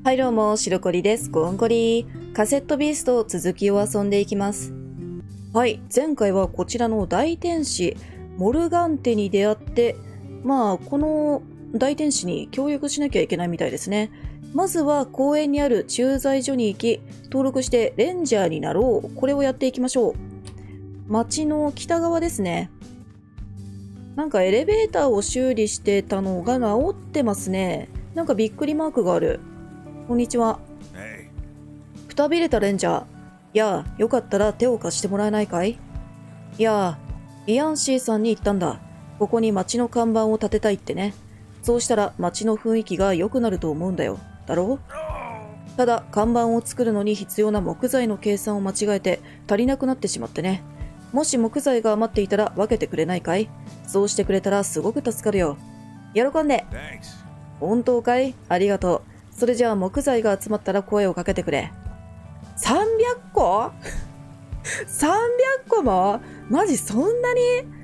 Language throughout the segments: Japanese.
はいどうも、白コリです。コンコリ。カセットビースト続きを遊んでいきます。はい、前回はこちらの大天使、モルガンテに出会って、この大天使に協力しなきゃいけないみたいですね。まずは公園にある駐在所に行き、登録してレンジャーになろう。これをやっていきましょう。街の北側ですね。なんかエレベーターを修理してたのが治ってますね。なんかびっくりマークがある。こんにちは。くたびれたレンジャー。やあ、よかったら手を貸してもらえないかい？いやあ、イアンシーさんに言ったんだ。ここに街の看板を立てたいってね。そうしたら街の雰囲気が良くなると思うんだよ。だろう？ただ、看板を作るのに必要な木材の計算を間違えて足りなくなってしまってね。もし木材が余っていたら分けてくれないかい？そうしてくれたらすごく助かるよ。喜んで。本当かい？ありがとう。それじゃあ木材が集まったら声をかけてくれ。300個 ?300 個も？マジそんな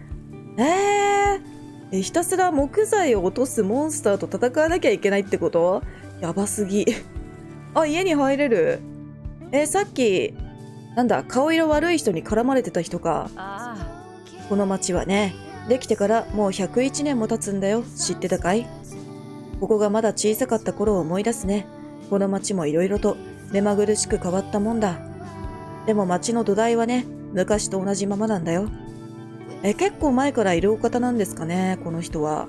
に？ひたすら木材を落とすモンスターと戦わなきゃいけないってこと？やばすぎ。あ、家に入れる。さっき、なんだ、顔色悪い人に絡まれてた人か。この町はね、できてからもう101年も経つんだよ。知ってたかい？ここがまだ小さかった頃を思い出すね。この町もいろいろと目まぐるしく変わったもんだ。でも町の土台はね、昔と同じままなんだよ。結構前からいるお方なんですかね、この人は。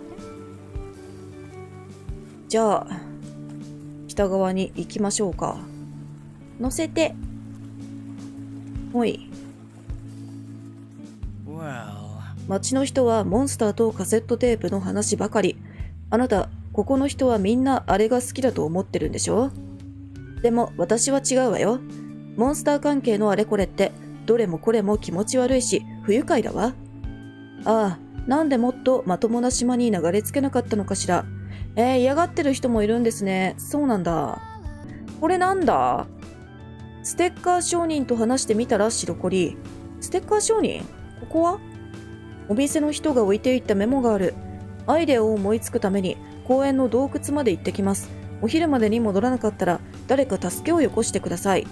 じゃあ、北側に行きましょうか。乗せて。ほい。町の人はモンスターとカセットテープの話ばかり。あなた、ここの人はみんなあれが好きだと思ってるんでしょ？でも私は違うわよ。モンスター関係のあれこれってどれもこれも気持ち悪いし不愉快だわ。ああ、なんでもっとまともな島に流れ着けなかったのかしら。嫌がってる人もいるんですね。そうなんだ。これなんだ？ステッカー商人と話してみたら白コリ。ステッカー商人？ここは？お店の人が置いていったメモがある。アイデアを思いつくために公園の洞窟まで行ってきます。お昼までに戻らなかったら誰か助けをよこしてください。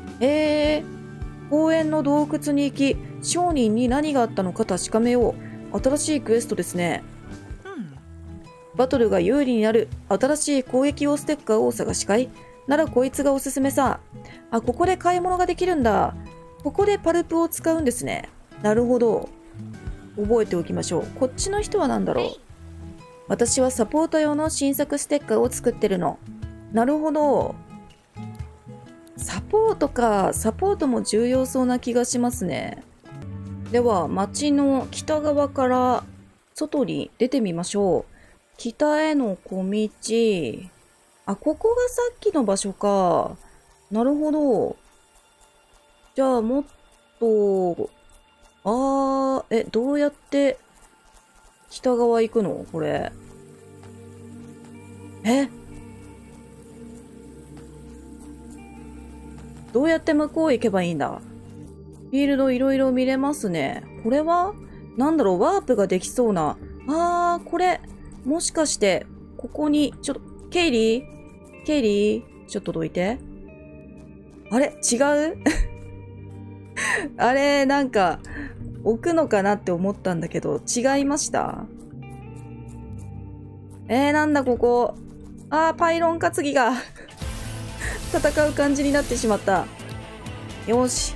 公園の洞窟に行き、商人に何があったのか確かめよう。新しいクエストですね。バトルが有利になる新しい攻撃用ステッカーをお探しかい？ならこいつがおすすめさ。あ、ここで買い物ができるんだ。ここでパルプを使うんですね。なるほど。覚えておきましょう。こっちの人は何だろう？私はサポート用の新作ステッカーを作ってるの。なるほど。サポートか。サポートも重要そうな気がしますね。では、街の北側から外に出てみましょう。北への小道。あ、ここがさっきの場所か。なるほど。じゃあ、もっと、どうやって北側行くの？これ。どうやって向こう行けばいいんだ？フィールドいろいろ見れますね。これはなんだろう？ワープができそうな。これ。もしかして、ここに、ちょっと、ケイリーちょっとどいて。あれ違う？あれなんか、置くのかなって思ったんだけど、違いました？なんだここ。パイロン担ぎが戦う感じになってしまった。よし。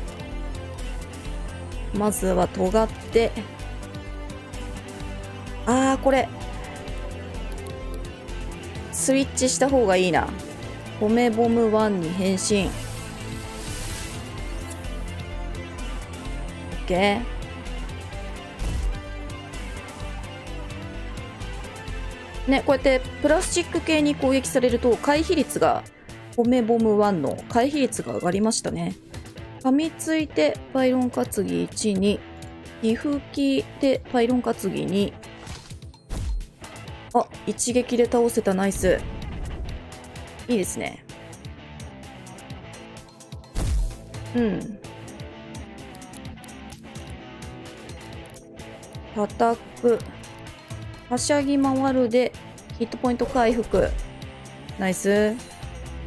まずは尖って。これ。スイッチした方がいいな。米ボム1に変身。OK。ね、こうやってプラスチック系に攻撃されると回避率が、米ボム1の回避率が上がりましたね。噛みついてパイロン担ぎ1に、皮膚機でパイロン担ぎに、一撃で倒せた。ナイス。いいですね。叩く。はしゃぎ回るでヒットポイント回復。ナイス。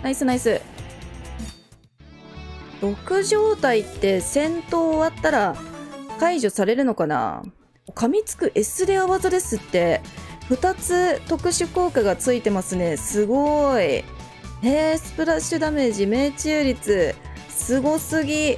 ナイスナイス。毒状態って戦闘終わったら解除されるのかな。噛みつく S レア技ですって。2つ特殊効果がついてますね。すごい。スプラッシュダメージ、命中率、すごすぎ。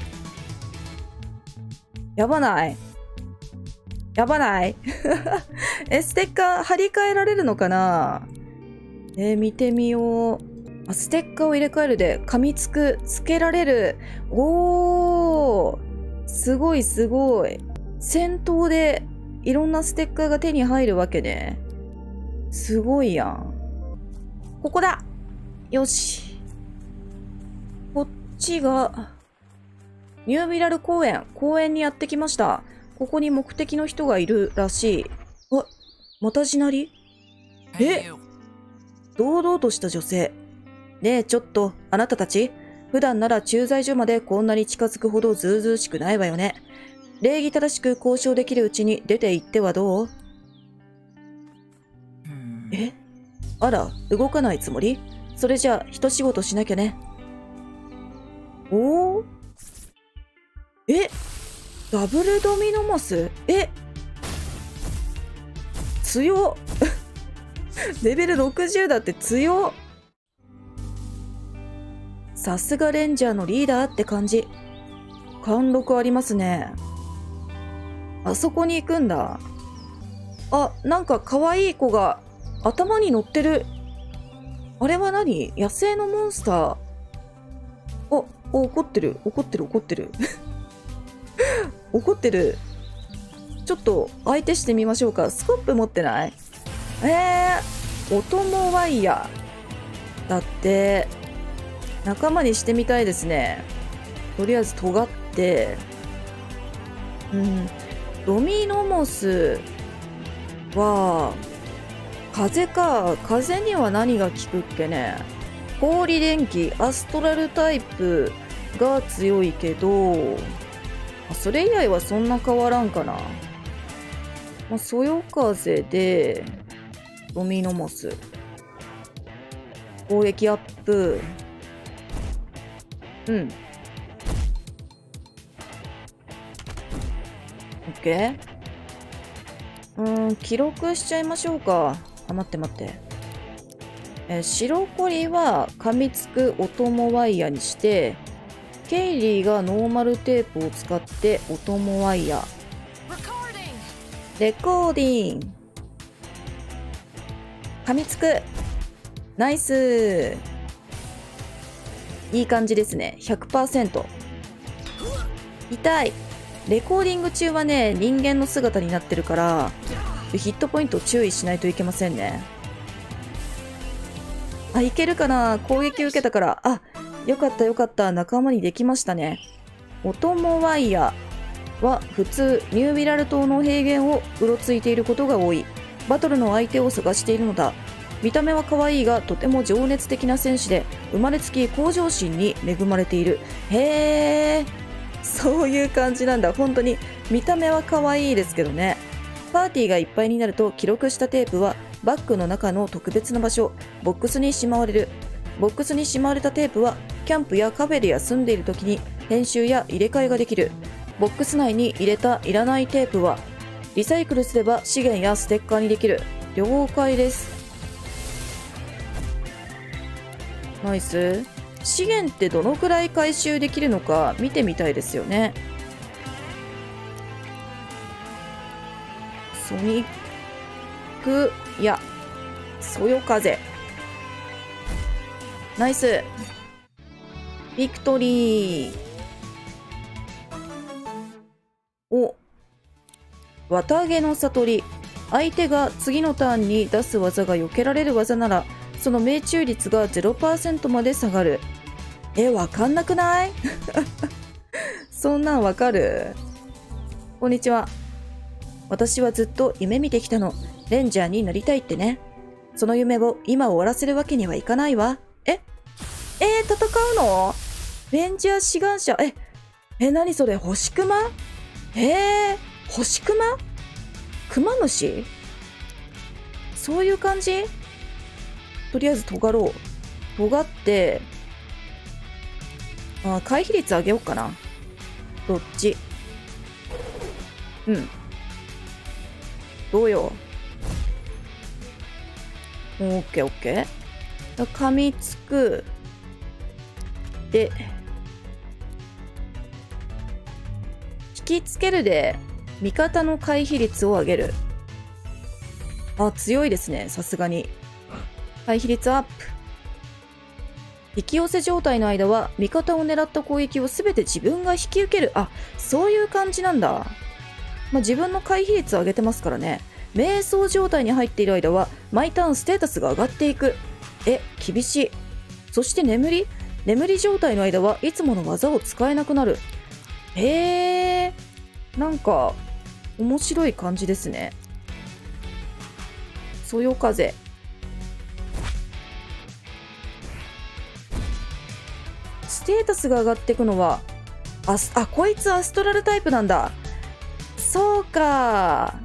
やばないやばないステッカー貼り替えられるのかな。見てみよう。ステッカーを入れ替えるで噛みつく、つけられる。おー、すごいすごい。戦闘でいろんなステッカーが手に入るわけね。すごいやん。ここだ。よし。こっちがニュービラル公園にやってきました。ここに目的の人がいるらしい。また地鳴り？堂々とした女性。ねえ、ちょっと、あなたたち、普段なら駐在所までこんなに近づくほどずうずうしくないわよね。礼儀正しく交渉できるうちに出て行ってはどう？あら、動かないつもり？それじゃあ、一仕事しなきゃね。おー？ダブルドミノモス？強っレベル60だって強っ。さすがレンジャーのリーダーって感じ。貫禄ありますね。あそこに行くんだ。なんか可愛い子が頭に乗ってる。あれは何？野生のモンスター。怒ってる。怒ってる。怒ってる。ちょっと相手してみましょうか。スコップ持ってない？お供ワイヤー。だって、仲間にしてみたいですね。とりあえず尖って。ドミノモスは、風か。風には何が効くっけね。氷電気、アストラルタイプが強いけど、それ以外はそんな変わらんかな。そよ風で、ドミノモス。攻撃アップ。OK？記録しちゃいましょうか。待って。白コリは噛みつくお供ワイヤーにして、ケイリーがノーマルテープを使ってお供ワイヤー。レコーディング。噛みつく。ナイス。いい感じですね。100%。痛い。レコーディング中はね、人間の姿になってるから、ヒットポイント注意しないといけませんね。いけるかな？攻撃受けたから。よかった。仲間にできましたね。お供ワイヤーは普通、ニュービラル島の平原をうろついていることが多い。バトルの相手を探しているのだ。見た目は可愛いが、とても情熱的な戦士で、生まれつき向上心に恵まれている。そういう感じなんだ。本当に見た目は可愛いですけどね。パーティーがいっぱいになると記録したテープはバッグの中の特別な場所、ボックスにしまわれる。ボックスにしまわれたテープはキャンプやカフェで休んでいる時に編集や入れ替えができる。ボックス内に入れたいらないテープはリサイクルすれば資源やステッカーにできる。了解です。ナイス。資源ってどのくらい回収できるのか見てみたいですよね。ソニックやそよ風。ナイス。ビクトリー。綿毛の悟り。相手が次のターンに出す技が避けられる技ならその命中率が 0% まで下がる。わかんなくないそんなんわかる？こんにちは。私はずっと夢見てきたの。レンジャーになりたいってね。その夢を今終わらせるわけにはいかないわ。戦うの？レンジャー志願者。何それ？星熊？星熊？熊主？そういう感じ？とりあえず尖ろう。尖って、 回避率上げようかな。どっち？うん。どうよ。オッケーオッケー。噛みつく。で、引きつけるで味方の回避率を上げる。強いですね、さすがに。回避率アップ。引き寄せ状態の間は味方を狙った攻撃を全て自分が引き受ける。そういう感じなんだ。自分の回避率を上げてますからね。瞑想状態に入っている間は毎ターンステータスが上がっていく。厳しい。そして眠り状態の間はいつもの技を使えなくなる。なんか面白い感じですね。そよ風。ステータスが上がっていくのはこいつアストラルタイプなんだ。そうか。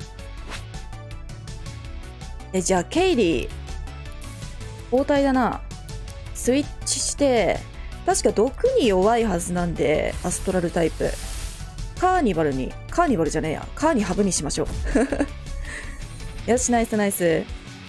じゃあケイリー交代だな。スイッチして確か毒に弱いはずなんでアストラルタイプ。カーニバルじゃねえや、カーニハブにしましょう。よし、ナイスナイス。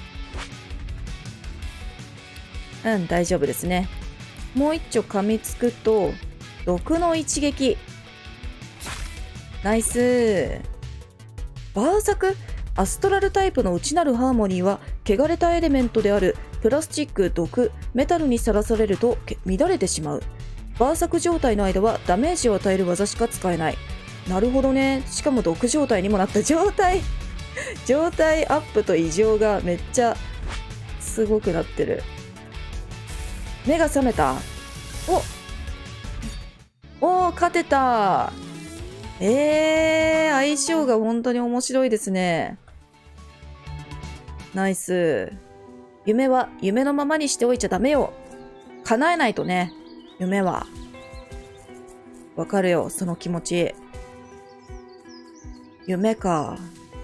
大丈夫ですね。もう一丁噛みつくと毒の一撃。ナイス。バーサク。アストラルタイプの内なるハーモニーは汚れたエレメントであるプラスチック、毒、メタルにさらされると乱れてしまう。バーサク状態の間はダメージを与える技しか使えない。なるほどね。しかも毒状態にもなった。状態アップと異常がめっちゃすごくなってる。目が覚めた。勝てた。相性が本当に面白いですね。ナイス。夢は夢のままにしておいちゃダメよ。叶えないとね、夢は。わかるよ、その気持ち。夢か。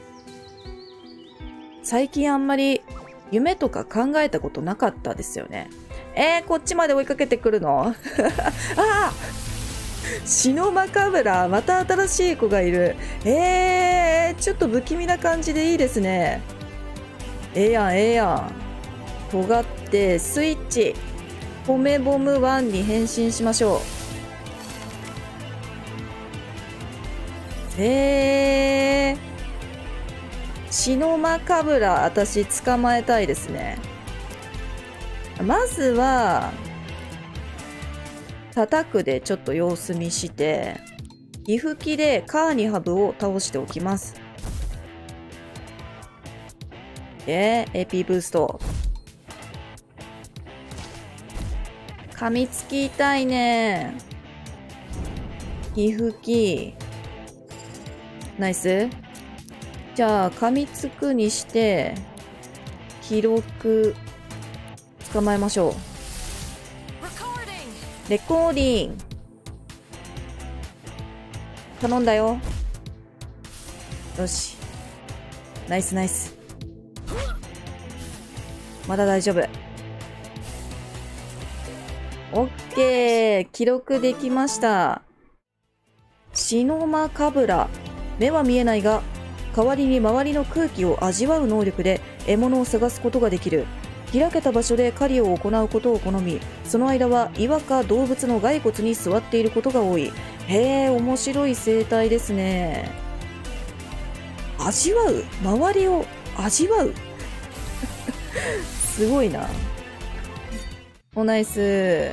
最近あんまり夢とか考えたことなかったですよね。こっちまで追いかけてくるのシノマカブラ、また新しい子がいる。ちょっと不気味な感じでいいですね。ええやん。尖ってスイッチ。ポメボム1に変身しましょう。シノマカブラ、私捕まえたいですね。まずは叩くでちょっと様子見して、岐阜機でカーニハブを倒しておきます。AP ブースト。噛みつき痛いね。岐阜機。ナイス。じゃあ噛みつくにして記録捕まえましょう。レコーディング頼んだよ。よし、ナイスナイス。まだ大丈夫。オッケー、記録できました。シノマカブラ。目は見えないが代わりに周りの空気を味わう能力で獲物を探すことができる。開けた場所で狩りを行うことを好み、その間は岩か動物の骸骨に座っていることが多い。面白い生態ですね。味わう、周りを味わうすごいな。ナイス。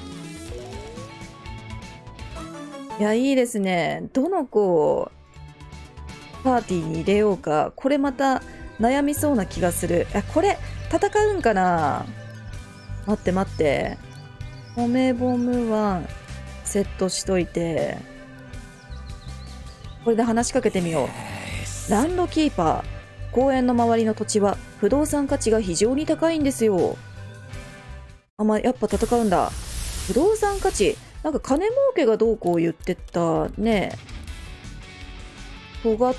いや、いいですね。どの子をパーティーに入れようか、これまた悩みそうな気がする。これ戦うんかな。待って。ポメボム1セットしといて、これで話しかけてみよう。ランドキーパー。公園の周りの土地は不動産価値が非常に高いんですよ。やっぱ戦うんだ。不動産価値。なんか金儲けがどうこう言ってたね。尖って、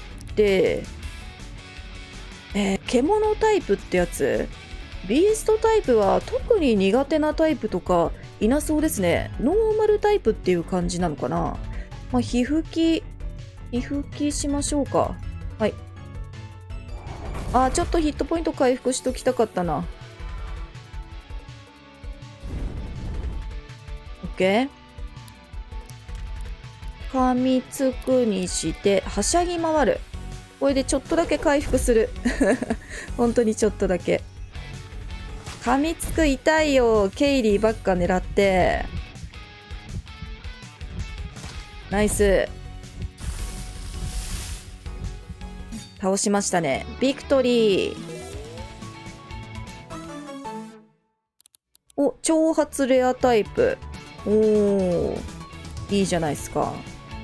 獣タイプってやつ。ビーストタイプは特に苦手なタイプとかいなそうですね。ノーマルタイプっていう感じなのかな。まあ、皮膚きしましょうか。はい。ちょっとヒットポイント回復しときたかったな。OK。噛みつくにして、はしゃぎ回る。これでちょっとだけ回復する。本当にちょっとだけ。噛みつく痛いよ。ケイリーばっか狙って。ナイス。倒しましたね。ビクトリー。お、挑発レアタイプ。おー。いいじゃないですか。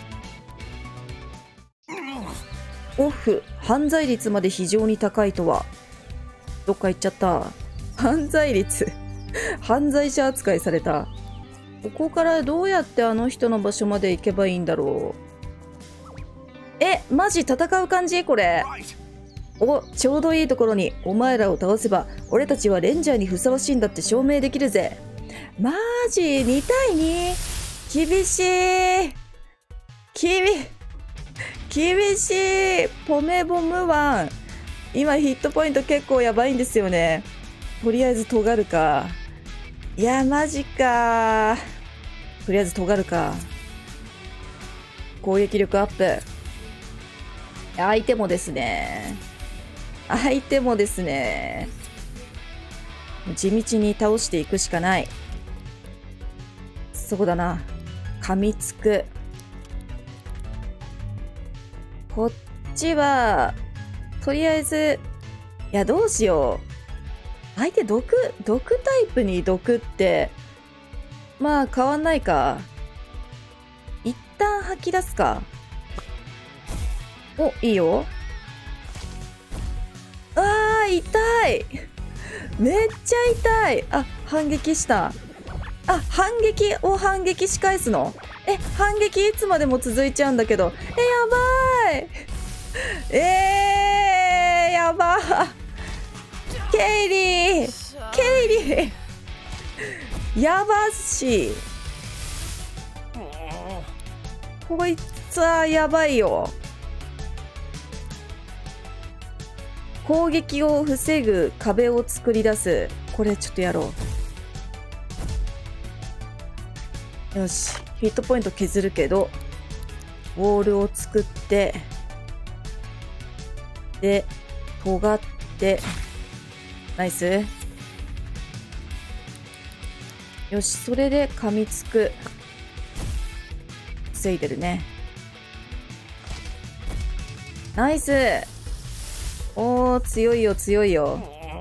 オフ。犯罪率まで非常に高いとは。どっか行っちゃった。犯罪率。犯罪者扱いされた。ここからどうやってあの人の場所まで行けばいいんだろう。マジ戦う感じこれ。お、ちょうどいいところにお前らを倒せば俺たちはレンジャーにふさわしいんだって証明できるぜ。マジ2対 2？ 厳しい。厳しい。ポメボムワン。今ヒットポイント結構やばいんですよね。とりあえず尖るか。いや、マジか。とりあえず尖るか。攻撃力アップ。相手もですね。地道に倒していくしかない。そうだな。噛みつく。こっちは、とりあえず、いや、どうしよう。相手毒タイプに毒って、まあ変わんないか。一旦吐き出すか。お、いいよ。痛い。めっちゃ痛い。反撃した。反撃し返すの？反撃いつまでも続いちゃうんだけど。やばい。やば。ケイリーやばし。こいつはやばいよ。攻撃を防ぐ壁を作り出す。これちょっとやろう。よし。ヒットポイント削るけど、ウォールを作って、で、尖って、ナイス。よし、それで噛みつく。防いでるね。ナイス。おー、強いよ、強いよ。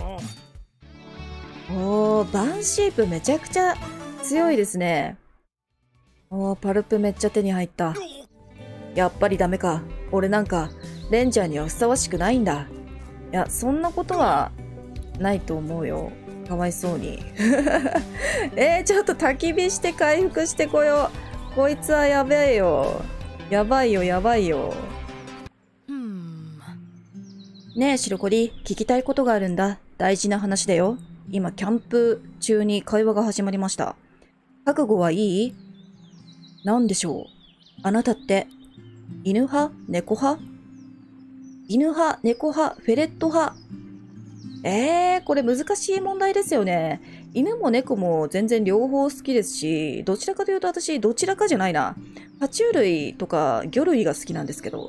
おー、バンシープめちゃくちゃ強いですね。おー、パルプめっちゃ手に入った。やっぱりダメか。俺なんか、レンジャーにはふさわしくないんだ。いや、そんなことはないと思うよ。かわいそうに。ちょっと焚き火して回復してこよう。こいつはやべえよ。やばいよ、やばいよ。ねえ、白コリ、聞きたいことがあるんだ。大事な話だよ。今、キャンプ中に会話が始まりました。覚悟はいい？なんでしょう。あなたって、犬派？猫派？犬派、猫派、フェレット派。これ難しい問題ですよね。犬も猫も全然両方好きですし、どちらかというと私、どちらかじゃないな。爬虫類とか魚類が好きなんですけど。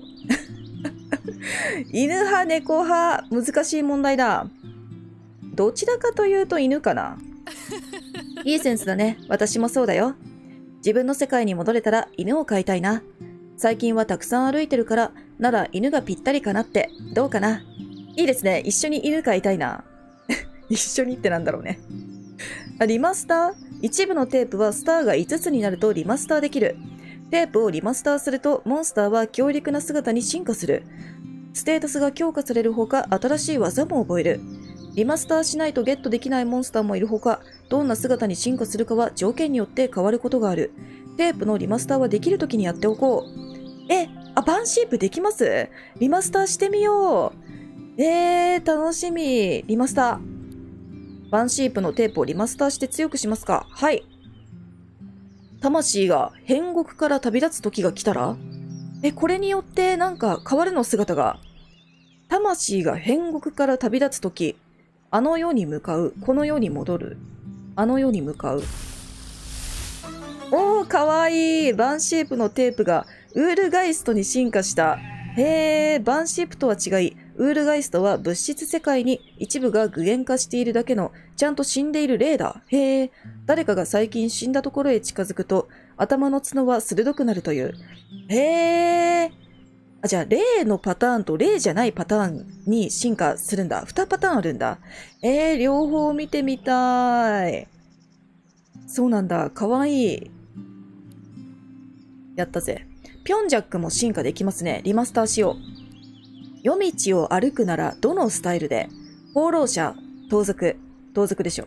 犬派、猫派、難しい問題だ。どちらかというと犬かな。いいセンスだね。私もそうだよ。自分の世界に戻れたら犬を飼いたいな。最近はたくさん歩いてるから、なら犬がぴったりかなって、どうかな。いいですね。一緒に犬飼いたいな。一緒にってなんだろうね。リマスター？一部のテープはスターが5つになるとリマスターできる。テープをリマスターするとモンスターは強力な姿に進化する。ステータスが強化されるほか、新しい技も覚える。リマスターしないとゲットできないモンスターもいるほか、どんな姿に進化するかは条件によって変わることがある。テープのリマスターはできるときにやっておこう。バンシープできます？リマスターしてみよう。楽しみ。リマスター。バンシープのテープをリマスターして強くしますか。はい。 魂が変国から旅立つ時が来たら、これによってなんか変わるの姿が。魂が変国から旅立つ時、あの世に向かう、この世に戻る。あの世に向かう。おー、かわいい。バンシープのテープがウールガイストに進化した。へー、バンシープとは違い、ウールガイストは物質世界に一部が具現化しているだけの、ちゃんと死んでいる霊だ。へー、誰かが最近死んだところへ近づくと、頭の角は鋭くなるという。へー。じゃあ、霊のパターンと霊じゃないパターンに進化するんだ。2パターンあるんだ。両方見てみたい。そうなんだ。かわいい。やったぜ。ピョンジャックも進化できますね。リマスターしよう。夜道を歩くならどのスタイルで？放浪者、盗賊。盗賊でしょ。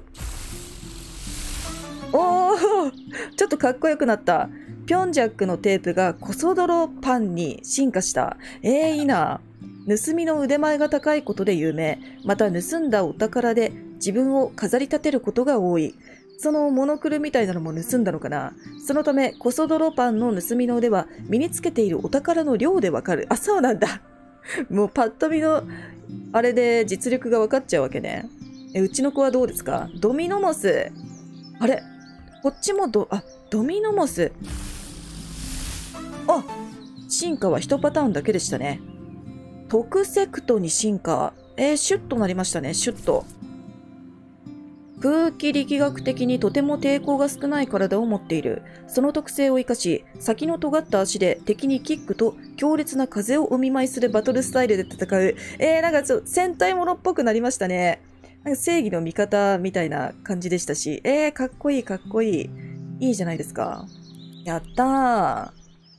おー、ちょっとかっこよくなった。ピョンジャックのテープがコソ泥パンに進化した。いいな。盗みの腕前が高いことで有名。また盗んだお宝で自分を飾り立てることが多い。そのモノクルみたいなのも盗んだのかな。そのためコソ泥パンの盗みの腕は身につけているお宝の量でわかる。あ、そうなんだ。もうパッと見のあれで実力がわかっちゃうわけね。うちの子はどうですか？ドミノモス。あれこっちもドミノモス。あ、進化は1パターンだけでしたね。特セクトに進化。シュッとなりましたね、シュッと。空気力学的にとても抵抗が少ない体を持っている。その特性を生かし、先の尖った足で敵にキックと強烈な風をお見舞いするバトルスタイルで戦う。なんか戦隊ものっぽくなりましたね。なんか正義の味方みたいな感じでしたし。かっこいいかっこいい。いいじゃないですか。やったー。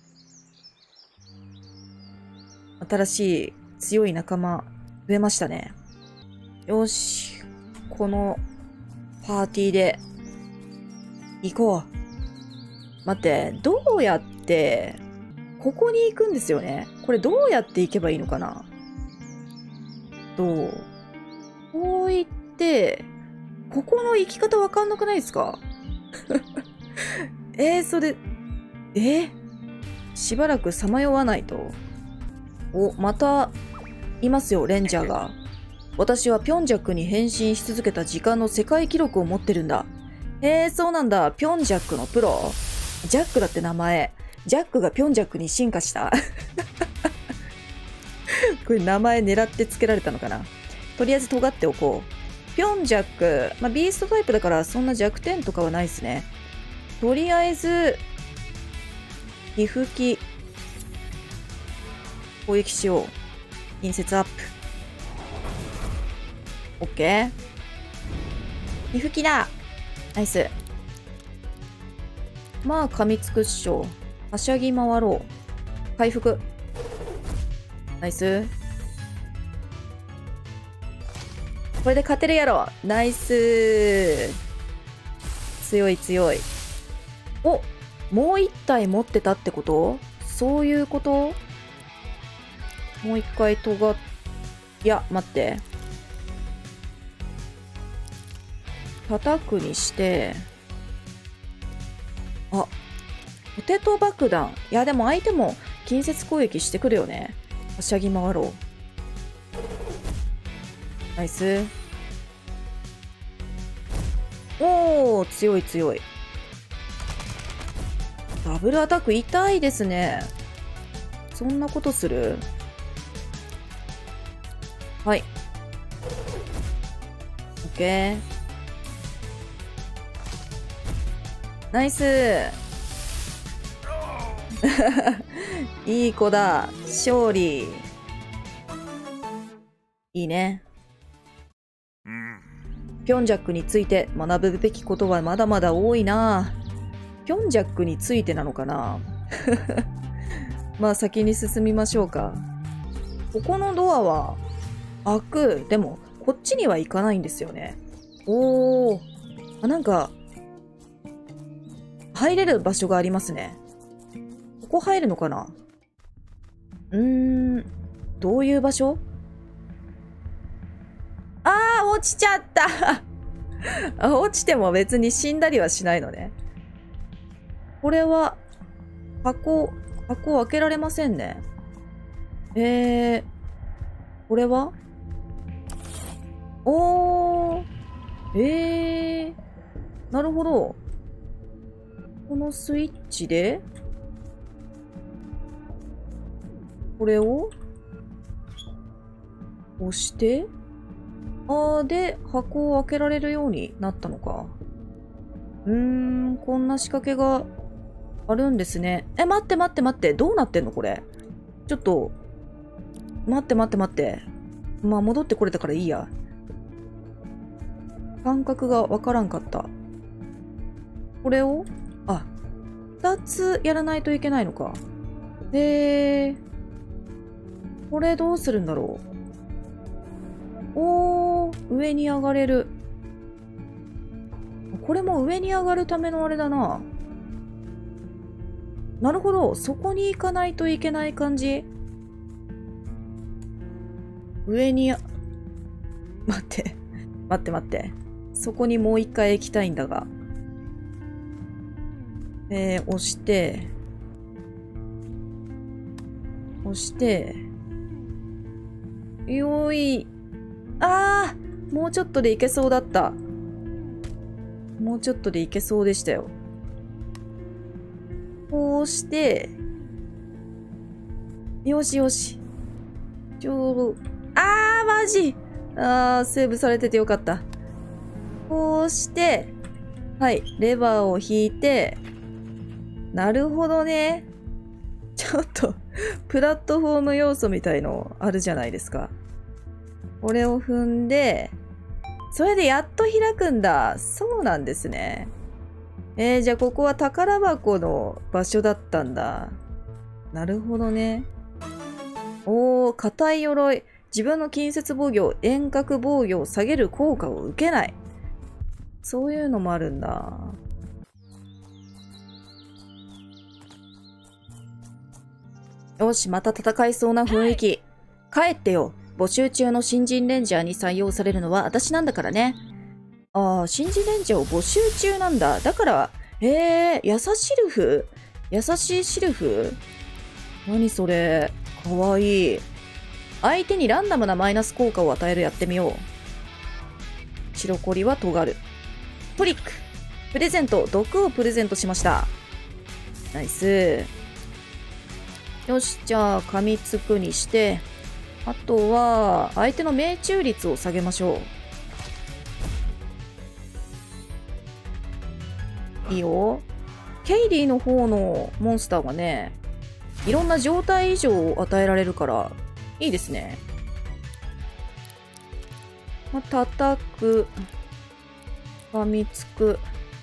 新しい強い仲間増えましたね。よし。このパーティーで行こう。待って、どうやって、ここに行くんですよね。これどうやって行けばいいのかな？こう行って、ここの行き方わかんなくないですか？それ、しばらくさまよわないと。また、いますよ、レンジャーが。私はピョンジャックに変身し続けた時間の世界記録を持ってるんだ。そうなんだ。ピョンジャックのプロ。ジャックだって名前。ジャックがピョンジャックに進化した。これ名前狙ってつけられたのかな。とりあえず尖っておこう。ピョンジャック。ビーストタイプだからそんな弱点とかはないですね。とりあえず、皮膚機。攻撃しよう。近接アップ。オッケー。皮膚機だ。ナイス。噛みつくっしょ。はしゃぎ回ろう。回復。ナイス。これで勝てるやろ。ナイス。強い強い。もう一体持ってたってこと？そういうこと？もう一回尖っ、いや、待って。叩くにして、ポテト爆弾。いや、でも相手も近接攻撃してくるよね。はしゃぎ回ろう。ナイス。おー、強い強い。ダブルアタック痛いですね。そんなことする？はい。オッケー。ナイス。いい子だ。勝利。いいね。ピョンジャックについて学ぶべきことはまだまだ多いな。ピョンジャックについてなのかな。先に進みましょうか。ここのドアは開く。でも、こっちには行かないんですよね。なんか、入れる場所がありますね。ここ入るのかな？どういう場所？落ちちゃった。。落ちても別に死んだりはしないのね。 これは、箱開けられませんね。これはおー、なるほど。このスイッチで、これを押して、で、箱を開けられるようになったのか。こんな仕掛けがあるんですね。待って待って待って。どうなってんのこれ。ちょっと、待って待って待って。まあ、戻ってこれたからいいや。感覚がわからんかった。これを2つやらないといけないのか。これどうするんだろう。上に上がれる。これも上に上がるためのあれだな。なるほど。そこに行かないといけない感じ。上に、待って。待って待って。そこにもう一回行きたいんだが。押して、よーい。もうちょっとでいけそうだった。もうちょっとでいけそうでしたよ。こうして、よしよし。マジセーブされててよかった。こうして、はい、レバーを引いて、なるほどね。ちょっと、プラットフォーム要素みたいのあるじゃないですか。これを踏んで、それでやっと開くんだ。そうなんですね。じゃあここは宝箱の場所だったんだ。なるほどね。硬い鎧。自分の近接防御、遠隔防御を下げる効果を受けない。そういうのもあるんだ。よし、また戦いそうな雰囲気。帰ってよ。募集中の新人レンジャーに採用されるのは私なんだからね。新人レンジャーを募集中なんだ。だから、優しルフ？優しいシルフ？何それ。かわいい。相手にランダムなマイナス効果を与える。やってみよう。白コリは尖る。トリック。プレゼント。毒をプレゼントしました。ナイス。よし、じゃあ、噛みつくにして、あとは、相手の命中率を下げましょう。いいよ。ケイリーの方のモンスターはね、いろんな状態異常を与えられるから、いいですね。叩く。噛みつく。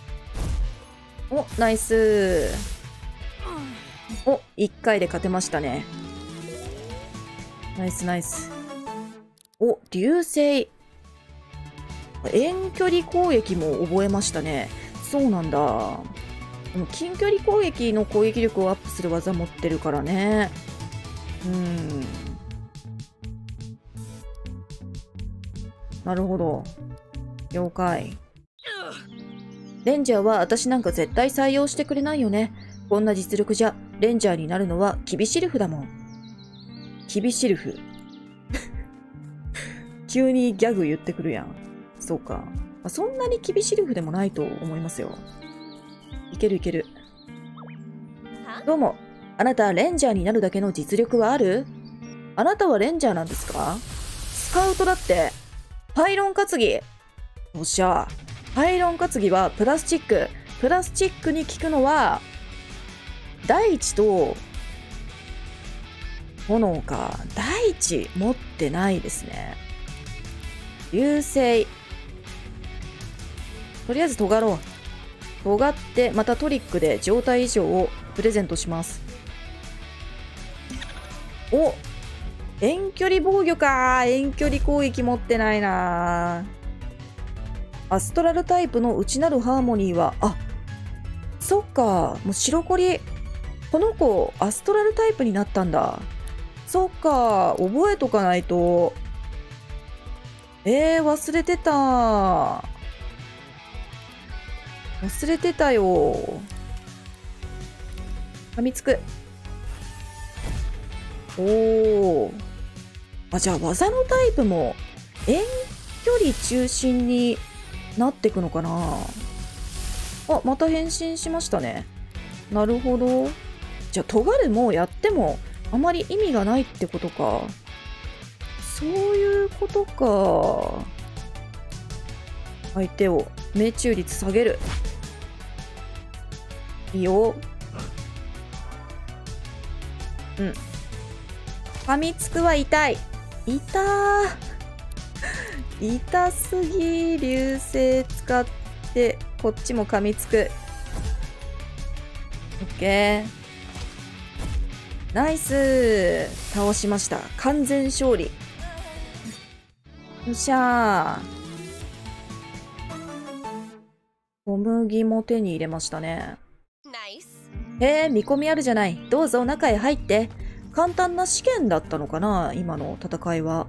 ナイス。1回で勝てましたね。ナイスナイス。流星。遠距離攻撃も覚えましたね。そうなんだ。近距離攻撃の攻撃力をアップする技持ってるからね。なるほど。了解。レンジャーは私なんか絶対採用してくれないよね。こんな実力じゃ、レンジャーになるのはキビシルフだもん。キビシルフ。急にギャグ言ってくるやん。そうか。そんなにキビシルフでもないと思いますよ。いけるいける。どうも。あなた、レンジャーになるだけの実力はある？あなたはレンジャーなんですか？スカウトだって。パイロン担ぎ。よっしゃ。パイロン担ぎはプラスチック。プラスチックに効くのは、大地と炎か。大地持ってないですね。流星。とりあえず尖ろう。尖って、またトリックで状態異常をプレゼントします。遠距離防御か。遠距離攻撃持ってないな。アストラルタイプの内なるハーモニーは、そっか。もう白コリ。この子、アストラルタイプになったんだ。そっか。覚えとかないと。忘れてた。忘れてたよ。 噛みつく。おー。あ、じゃあ技のタイプも遠距離中心になっていくのかな。あ、また変身しましたね。なるほど。じゃあ、尖るもやってもあまり意味がないってことか。そういうことか。相手を命中率下げる。いいよ。うん。噛みつくは痛い。痛ー。痛すぎ。流星使ってこっちも噛みつく。オッケー。ナイス。倒しました。完全勝利。よっしゃー。小麦も手に入れましたね。へえ、見込みあるじゃない。どうぞ中へ入って。簡単な試験だったのかな、今の戦いは。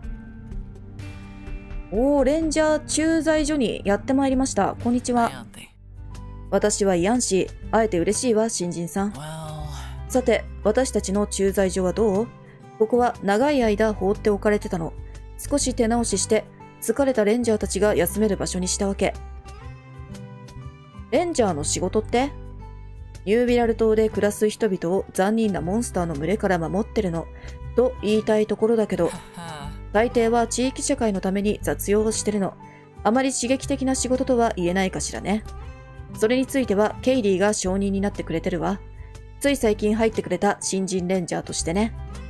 おー、レンジャー駐在所にやってまいりました。こんにちは。私はイアンシー。会えて嬉しいわ、新人さん。さて、私たちの駐在所はどう？ここは長い間放っておかれてたの。少し手直しして、疲れたレンジャーたちが休める場所にしたわけ。レンジャーの仕事って？ニュービラル島で暮らす人々を残忍なモンスターの群れから守ってるの、と言いたいところだけど、大抵は地域社会のために雑用をしてるの。あまり刺激的な仕事とは言えないかしらね。それについてはケイリーが承認になってくれてるわ。つい最近入ってくれた新人レンジャーとしてね。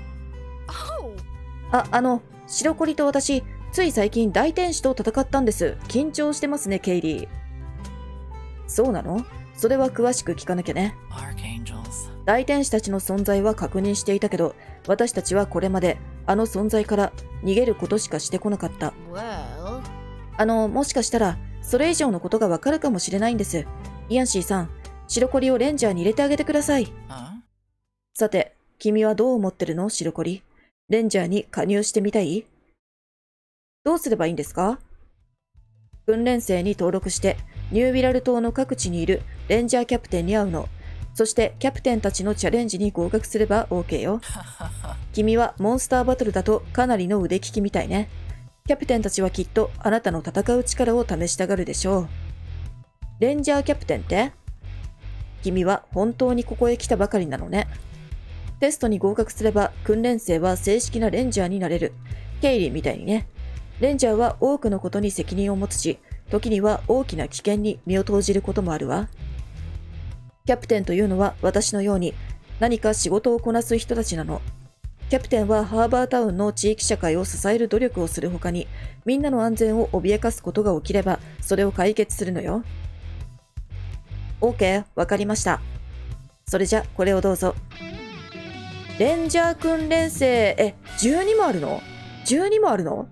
白コリと私、つい最近大天使と戦ったんです。緊張してますね、ケイリー。そうなの？それは詳しく聞かなきゃね。大天使たちの存在は確認していたけど、私たちはこれまであの存在から逃げることしかしてこなかった。もしかしたらそれ以上のことがわかるかもしれないんです。イアンシーさん、白コリをレンジャーに入れてあげてください。さて、君はどう思ってるの、白コリ。レンジャーに加入してみたい？どうすればいいんですか？訓練生に登録して、ニュービラル島の各地にいるレンジャーキャプテンに会うの。そしてキャプテンたちのチャレンジに合格すれば OK よ。君はモンスターバトルだとかなりの腕利きみたいね。キャプテンたちはきっとあなたの戦う力を試したがるでしょう。レンジャーキャプテンって？君は本当にここへ来たばかりなのね。テストに合格すれば訓練生は正式なレンジャーになれる。ケイリーみたいにね。レンジャーは多くのことに責任を持つし、時には大きな危険に身を投じることもあるわ。キャプテンというのは私のように何か仕事をこなす人たちなの。キャプテンはハーバータウンの地域社会を支える努力をするほかに、みんなの安全を脅かすことが起きればそれを解決するのよ。OK、わかりました。それじゃこれをどうぞ。レンジャー訓練生、12もあるの？ 12 もあるの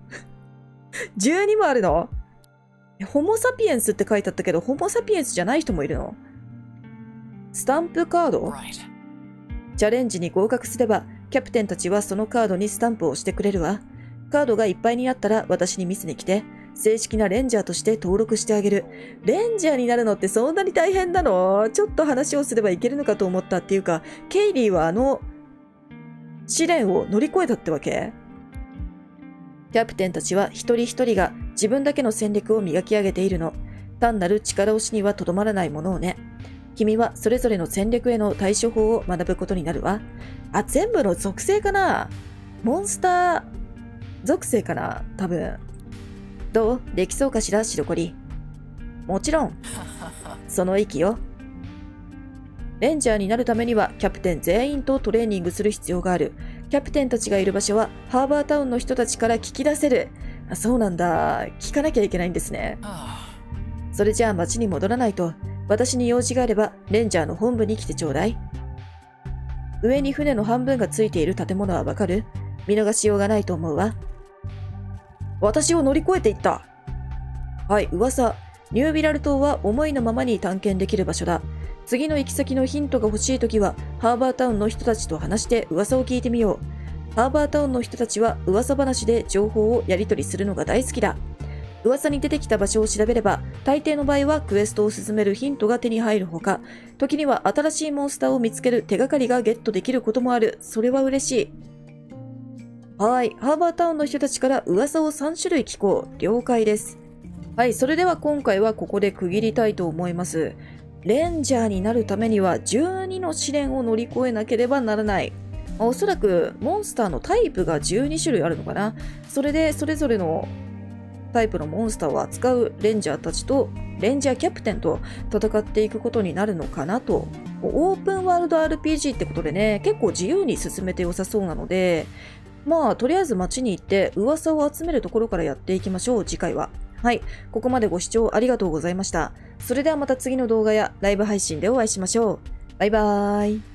12もあるの？ホモサピエンスって書いてあったけど、ホモサピエンスじゃない人もいるの？スタンプカード？チャレンジに合格すれば、キャプテンたちはそのカードにスタンプをしてくれるわ。カードがいっぱいになったら私に見せに来て、正式なレンジャーとして登録してあげる。レンジャーになるのってそんなに大変なの？ちょっと話をすればいけるのかと思ったっていうか、ケイリーは試練を乗り越えたってわけ？キャプテンたちは一人一人が自分だけの戦略を磨き上げているの。単なる力押しにはとどまらないものをね。君はそれぞれの戦略への対処法を学ぶことになるわ。あ、全部の属性かな？モンスター属性かな？多分。どう？できそうかしら、白コリ。もちろん。その意気よ。レンジャーになるためにはキャプテン全員とトレーニングする必要がある。キャプテンたちがいる場所はハーバータウンの人たちから聞き出せる。あ、そうなんだ。聞かなきゃいけないんですね。それじゃあ町に戻らないと。私に用事があればレンジャーの本部に来てちょうだい。上に船の半分がついている建物はわかる？見逃しようがないと思うわ。私を乗り越えていった。はい、噂。ニュービラル島は思いのままに探検できる場所だ。次の行き先のヒントが欲しいときは、ハーバータウンの人たちと話して噂を聞いてみよう。ハーバータウンの人たちは噂話で情報をやり取りするのが大好きだ。 噂に出てきた場所を調べれば、大抵の場合はクエストを進めるヒントが手に入るほか、時には新しいモンスターを見つける手がかりがゲットできることもある。それは嬉しい。はい、ハーバータウンの人たちから噂を3種類聞こう。了解です。はい、それでは今回はここで区切りたいと思います。レンジャーになるためには12の試練を乗り越えなければならない。おそらくモンスターのタイプが12種類あるのかな。それでそれぞれのタイプのモンスターを扱うレンジャーたちとレンジャーキャプテンと戦っていくことになるのかなと。オープンワールド RPG ってことでね、結構自由に進めて良さそうなので、まあとりあえず街に行って噂を集めるところからやっていきましょう、次回は。はい、ここまでご視聴ありがとうございました。それではまた次の動画やライブ配信でお会いしましょう。バイバーイ。